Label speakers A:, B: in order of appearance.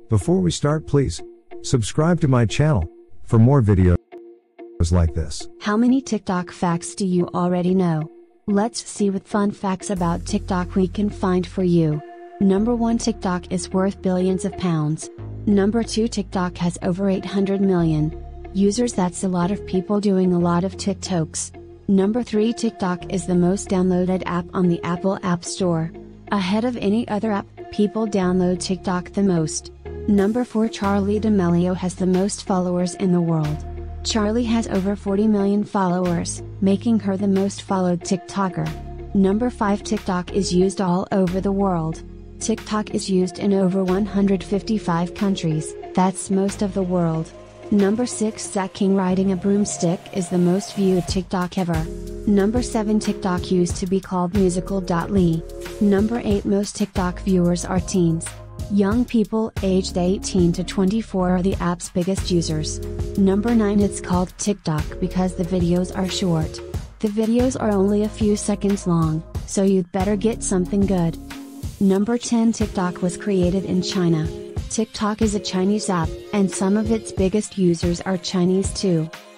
A: Before we start, please subscribe to my channel for more videos like this.
B: How many TikTok facts do you already know? Let's see what fun facts about TikTok we can find for you. Number 1, TikTok is worth billions of pounds. Number 2, TikTok has over 800 million users. That's a lot of people doing a lot of TikToks. Number 3, TikTok is the most downloaded app on the Apple App Store. Ahead of any other app, people download TikTok the most. Number 4, Charli D'Amelio has the most followers in the world. Charli has over 40 million followers, making her the most followed TikToker. Number 5, TikTok is used all over the world. TikTok is used in over 155 countries, that's most of the world. Number 6, Zach King riding a broomstick is the most viewed TikTok ever. Number 7, TikTok used to be called Musical.ly. Number 8, most TikTok viewers are teens. Young people aged 18 to 24 are the app's biggest users. Number 9, it's called TikTok because the videos are short. The videos are only a few seconds long, so you'd better get something good. Number 10, TikTok was created in China. TikTok is a Chinese app, and some of its biggest users are Chinese too.